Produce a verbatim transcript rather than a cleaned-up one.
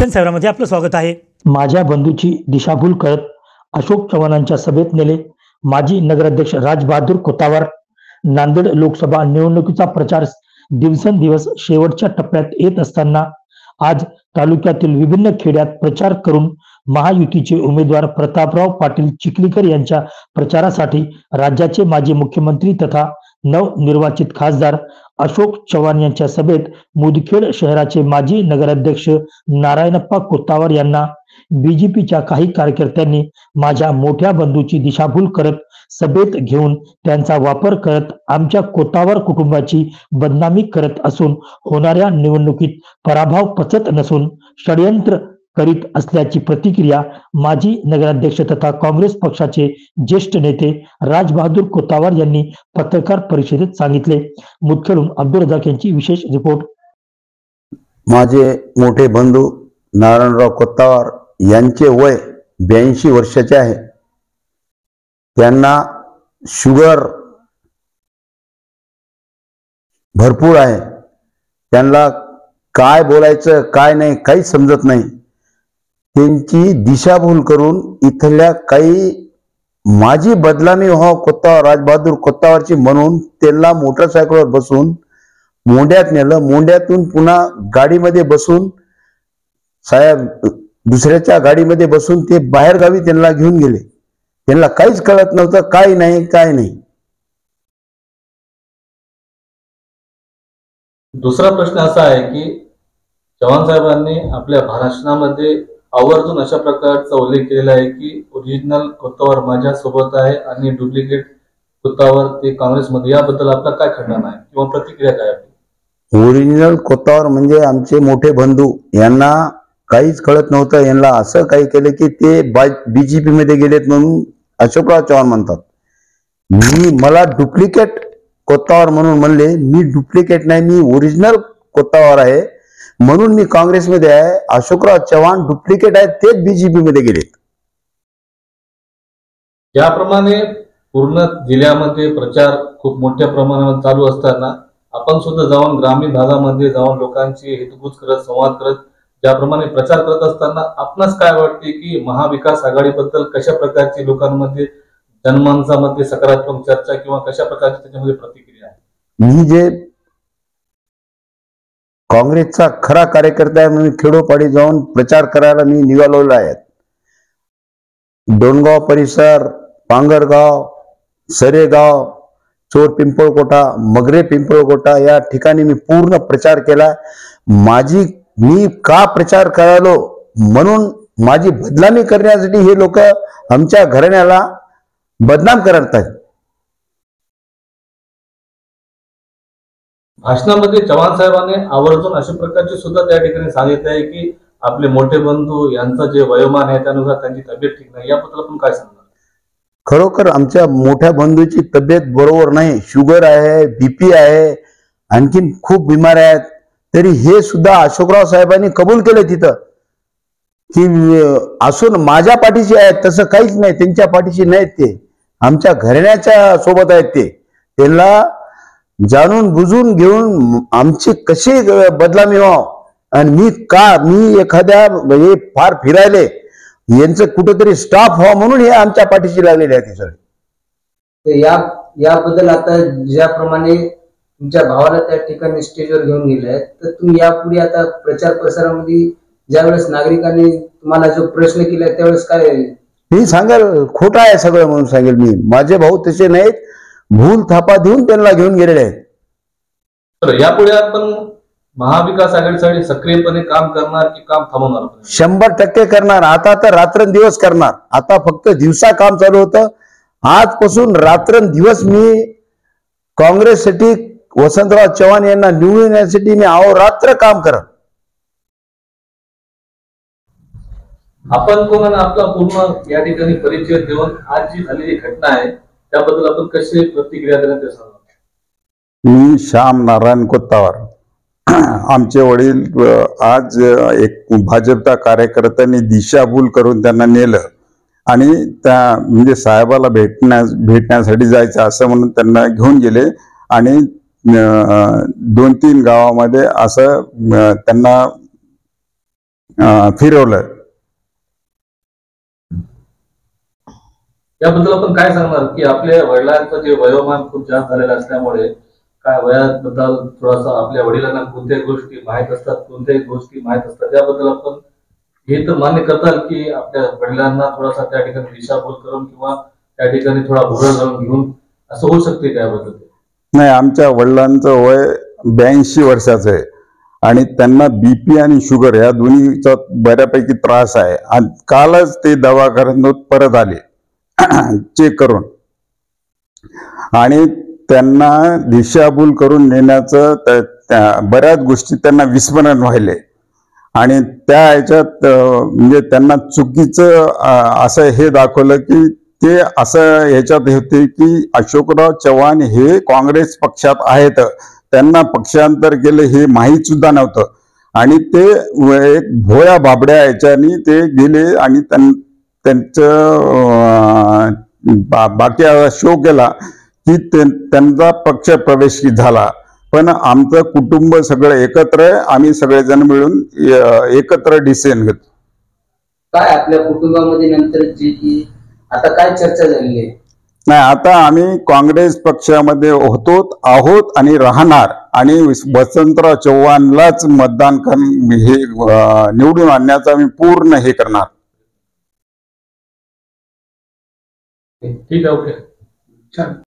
दर्शन साहेबांमध्ये आपलं स्वागत आहे। माझ्या बंधूची दिशाभूल करत अशोक चव्हाणांच्या सभेत नेले माजी नगराध्यक्ष राजबहादूर कोतावार। नांदेड लोकसभा निवडणुकीचा प्रचार दिवसेंदिवस शेवटच्या टप्प्यात येत असताना आज तालुक्यातील विभिन्न खेड्यात प्रचार करून महायुतीचे उमेदवार प्रतापराव पाटील चिखलीकर यांच्या प्रचारासाठी राज्याचे माजी मुख्यमंत्री तथा नवनिर्वाचित खासदार अशोक चव्हाण यांच्या सभेत मुदखेड शहराचे माजी नगराध्यक्ष नारायणप्पा कोतावार यांना बीजेपीच्या काही कार्यकर्त्यांनी माझ्या मोठ्या बंधूची दिशाभूल करत सभेत घेऊन त्यांचा वापर करत आमच्या कोतावार कुटुंबाची बदनामी करत असून होणाऱ्या निवडणुकीत पराभव पचत नसून षडयंत्र करीत असल्याची प्रतिक्रिया माजी नगराध्यक्ष तथा काँग्रेस पक्षाचे ज्येष्ठ नेते राजबहादूर कोतावार यांनी पत्रकार परिषदेत सांगितले। मुदखेडहून अब्दुल रजाक यांची विशेष रिपोर्ट। माझे मोठे बंधू नारायणराव कोतावार यांचे वय ब्याऐंशी वर्षाचे आहे। त्यांना शुगर भरपूर आहे। त्यांना काय बोलायचं काय नाही काही समजत नाही। त्यांची दिशाभूल करून इथल्या काही माझी बदनामी व्हाव कोतावार राजबहादूर कोतावारची म्हणून त्यांना मोटरसायकलवर बसून मोंड्यात नेलं। मोंड्यातून पुन्हा गाडीमध्ये बसून साहेब दुसऱ्याच्या गाडीमध्ये बसून ते बाहेर गावी त्यांना घेऊन गेले। त्यांना काहीच कळत नव्हतं, काही नाही काय नाही। दुसरा प्रश्न असा आहे की चव्हाण साहेबांनी आपल्या भाषणामध्ये आवर्जून अशा प्रकारचा उल्लेख केलेला आहे की ओरिजिनल कोतावार माझ्या सोबत आहे आणि डुप्लिकेट कोतावार ते काँग्रेसमध्ये। याबद्दल आपला काय खंडन आहे किंवा प्रतिक्रिया काय आहे? ओरिजिनल कोतावार म्हणजे आमचे मोठे बंधू, यांना काहीच कळत नव्हतं। यांना असं काही केलं की ते बीजेपी मध्ये गेलेत म्हणून अशोकराव चव्हाण म्हणतात। मी मला डुप्लिकेट कोतावार म्हणून म्हणले, मी डुप्लिकेट नाही, मी ओरिजिनल कोतावार आहे म्हणून मी काँग्रेसमध्ये आहे। अशोकराव चव्हाण डुप्लिकेट आहेत, तेच बीजेपी मध्ये गेलेत। ज्याप्रमाणे पूर्ण जिल्ह्यामध्ये प्रचार खूप मोठ्या प्रमाणावर चालू असताना आपण सुद्धा जाऊन ग्रामीण भागामध्ये जाऊन लोकांची हितगुज करत संवाद करत ज्याप्रमाणे प्रचार करत असताना आपणास काय वाटते की महाविकास आघाडीबद्दल कशा प्रकारची लोकांमध्ये जनमानसामध्ये सकारात्मक चर्चा किंवा कशा प्रकारची त्याच्यामध्ये प्रतिक्रिया आहे? मी जे काँग्रेसचा खरा कार्यकर्ता आहे म्हणून खेडोपाडी जाऊन प्रचार करायला मी निघालेलो आहे। डोणगाव परिसर, पांगरगाव, सरेगाव, चोर पिंपळकोटा, मगरे पिंपळकोटा या ठिकाणी मी पूर्ण प्रचार केला। माझी मी का प्रचार करायलो म्हणून माझी बदनामी करण्यासाठी हे लोक आमच्या घराण्याला बदनाम करत आहेत। भाषणामध्ये चव्हाण साहेबांनी आवर्जून अशा प्रकारचे सुद्धा त्या ठिकाणी सांगितले आहे की आपले मोठे बंधू यांचं जे वयोमान आहे त्यानुसार त्यांची तब्येत ठीक नाही। याबद्दल आपण काय सांगणार? खरोखर आमच्या मोठ्या बंधूची तब्येत बरोबर नाही, शुगर आहे, बीपी आहे, आणखीन खूप बिमाऱ्या आहेत। तरी हे सुद्धा अशोकराव साहेबांनी कबूल केलं तिथं की असून माझ्या पाठीशी आहेत, तसं काहीच नाही, त्यांच्या पाठीशी नाहीत, ते आमच्या घराण्याच्या सोबत आहेत। ते त्यांना जाणून बुजून घेऊन आमची कशी बदनामी व्हाव आणि मी का मी एखाद्या म्हणजे फार फिरायले यांचं कुठेतरी स्टॉप व्हावं म्हणून हे आमच्या पाठीशी लागलेले आहेत सगळे। या याबद्दल आता ज्याप्रमाणे तुमच्या भावाला त्या ठिकाणी स्टेजवर घेऊन गेले तर तुम्ही यापुढे आता प्रचार प्रसारामध्ये ज्यावेळेस नागरिकांनी तुम्हाला जो प्रश्न केला त्यावेळेस काय मी सांगेल खोटं आहे सगळं म्हणून सांगेल मी। माझे भाऊ तसे नाहीत, भूल थापा देऊन त्यांना घेऊन गेलेले आहेत। तर यापुढे आपण महाविकास आघाडीसाठी सक्रियपणे काम करणार की काम थांबवणार? शंभर टक्के करणार। आता तर रात्रंदिवस करणार। आता फक्त दिवसा काम चालू होतं, आजपासून रात्रंदिवस मी काँग्रेससाठी वसंतराव चव्हाण यांना निवडून येण्यासाठी मी अहोरात्र काम करत। आपण कोणाला आपला पूर्ण या ठिकाणी परिचय देऊन आज जी झालेली घटना आहे त्याबद्दल आपण कशी प्रतिक्रिया देणार ते सांगा? मी श्याम नारायण कोतावार। आमचे वडील आज एक भाजपच्या कार्यकर्त्यांनी दिशाभूल करून त्यांना नेलं आणि त्या म्हणजे साहेबाला भेटण्या भेटण्यासाठी जायचं असं म्हणून त्यांना घेऊन गेले आणि दोन तीन गावामध्ये असं त्यांना अं, फिरवलं. याबद्दल आपण काय सांगणार की आपल्या वडिलांचं जे वयोमान खूप जास्त झालेलं असल्यामुळे काय वयाबद्दल थोडासा आपल्या वडिलांना कोणत्याही गोष्टी माहीत असतात, कोणत्याही गोष्टी माहीत असतात, याबद्दल आपण हे तर मान्य करताल की आपल्या वडिलांना थोडासा त्या ठिकाणी दिशाभूल करून किंवा त्या ठिकाणी थोडा भुरळ घालून घेऊन असं होऊ शकते का याबद्दल? नाही, आमच्या वडिलांचं वय ब्याऐंशी वर्षाचं आहे आणि त्यांना बीपी आणि शुगर या दोन्हीचा बऱ्यापैकी त्रास आहे. आणि कालच ते दवाखान्यात परत आले चेक करून, आणि त्यांना दिशाभूल करून नेण्याचं त्या- त्या बऱ्याच गोष्टी त्यांना विस्मरण व्हायले. आणि त्या ह्याच्यात अं, म्हणजे त्यांना चुकीचं अं, असं हे दाखवलं की ते असं ह्याच्यात होते की अशोकराव चव्हाण हे काँग्रेस पक्षात आहेत, त्यांना पक्षांतर केलं हे माहीत सुद्धा नव्हतं. आणि ते व- एक भोळ्या बाबड्या ह्याच्यानी ते गेले आणि त्यां- त्यांचं अं, बा- बाकी शो केला की ते- त्यांचा पक्ष प्रवेश झाला. पण आमचं कुटुंब सगळं एकत्र आहे, आम्ही सगळेजण मिळून अं, एकत्र डिसिजन घेतो. काय आपल्या कुटुंबामध्ये नंतर जी की आता काय चर्चा झालेली आहे? नाही, आता आम्ही काँग्रेस पक्षामध्ये होतो, आहोत आणि राहणार, आणि वसंतराव चव्हाणलाच मतदान कर हे अं, निवडून आणण्याचा आम्ही पूर्ण हे करणार. ठीक आहे, ओके. छान.